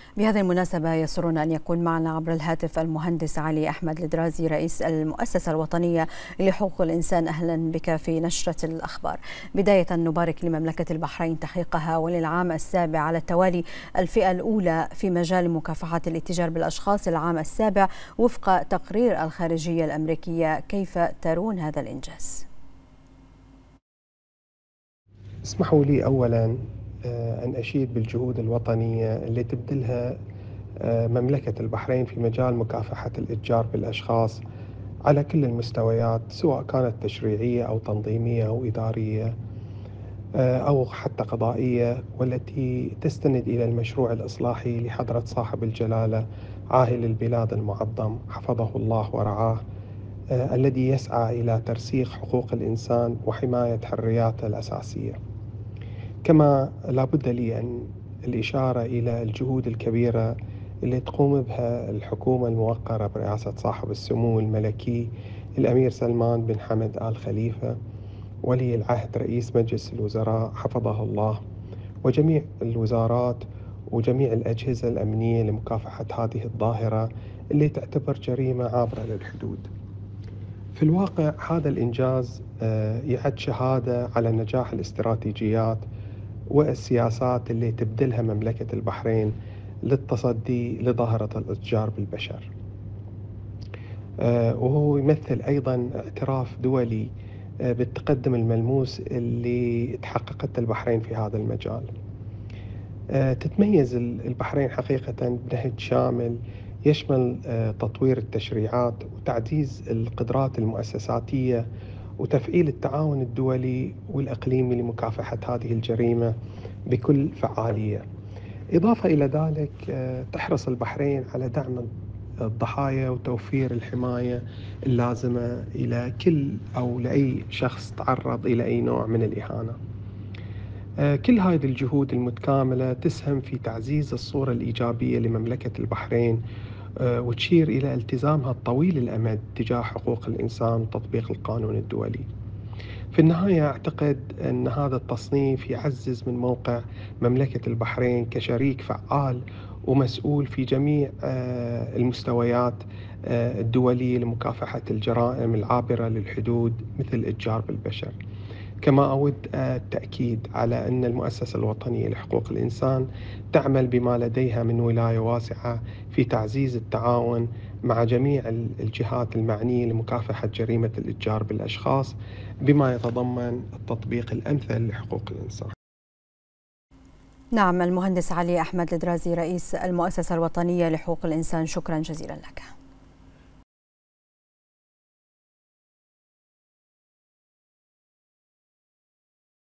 بهذه المناسبة يسرنا أن يكون معنا عبر الهاتف المهندس علي أحمد الدرازي رئيس المؤسسة الوطنية لحقوق الإنسان. أهلا بك في نشرة الأخبار. بداية نبارك لمملكة البحرين تحقيقها وللعام السابع على التوالي الفئة الأولى في مجال مكافحة الاتجار بالأشخاص العام السابع وفق تقرير الخارجية الأمريكية. كيف ترون هذا الإنجاز؟ اسمحوا لي أولا أن أشيد بالجهود الوطنية اللي تبذلها مملكة البحرين في مجال مكافحة الإتجار بالأشخاص على كل المستويات، سواء كانت تشريعية أو تنظيمية أو إدارية أو حتى قضائية، والتي تستند إلى المشروع الإصلاحي لحضرة صاحب الجلالة عاهل البلاد المعظم حفظه الله ورعاه، الذي يسعى إلى ترسيخ حقوق الإنسان وحماية حرياته الأساسية. كما لا بد لي أن الإشارة إلى الجهود الكبيرة اللي تقوم بها الحكومة الموقرة برئاسة صاحب السمو الملكي الأمير سلمان بن حمد آل خليفة ولي العهد رئيس مجلس الوزراء حفظه الله، وجميع الوزارات وجميع الأجهزة الأمنية لمكافحة هذه الظاهرة اللي تعتبر جريمة عابرة للحدود. في الواقع هذا الإنجاز يعد شهادة على نجاح الاستراتيجيات والسياسات اللي تبذلها مملكة البحرين للتصدي لظاهرة الإتجار بالبشر، وهو يمثل أيضا اعتراف دولي بالتقدم الملموس اللي تحققت البحرين في هذا المجال. تتميز البحرين حقيقة بنهج شامل يشمل تطوير التشريعات وتعزيز القدرات المؤسساتية وتفعيل التعاون الدولي والإقليمي لمكافحة هذه الجريمة بكل فعالية. إضافة إلى ذلك تحرص البحرين على دعم الضحايا وتوفير الحماية اللازمة إلى كل أو لأي شخص تعرض إلى أي نوع من الإهانة. كل هذه الجهود المتكاملة تسهم في تعزيز الصورة الإيجابية لمملكة البحرين وتشير إلى التزامها الطويل الأمد تجاه حقوق الإنسان وتطبيق القانون الدولي. في النهاية أعتقد أن هذا التصنيف يعزز من موقع مملكة البحرين كشريك فعال ومسؤول في جميع المستويات الدولية لمكافحة الجرائم العابرة للحدود مثل الإتجار بالبشر. كما أود التأكيد على أن المؤسسة الوطنية لحقوق الإنسان تعمل بما لديها من ولاية واسعة في تعزيز التعاون مع جميع الجهات المعنية لمكافحة جريمة الإتجار بالأشخاص بما يتضمن التطبيق الأمثل لحقوق الإنسان. نعم، المهندس علي أحمد الدرازي رئيس المؤسسة الوطنية لحقوق الإنسان، شكرا جزيلا لك.